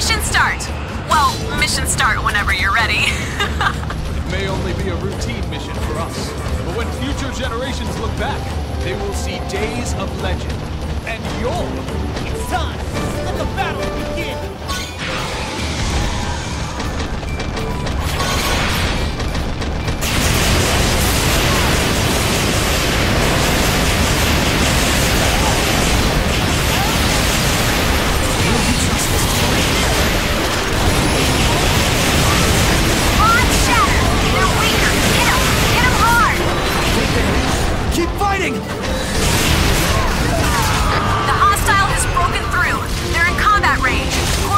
Mission start. Well, mission start whenever you're ready. It may only be a routine mission for us, but when future generations look back, they will see days of legend. And you're... It's time! Let the battle begin! Keep fighting! The hostile has broken through. They're in combat range.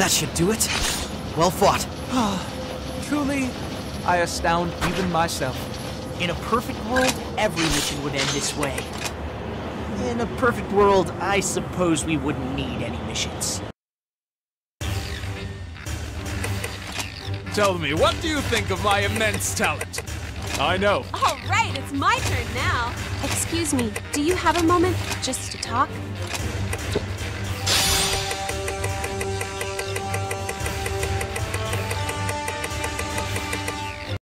That should do it. Well fought. Truly, I astound even myself. In a perfect world, every mission would end this way. In a perfect world, I suppose we wouldn't need any missions. Tell me, what do you think of my immense talent? I know. All right, it's my turn now. Excuse me, do you have a moment just to talk?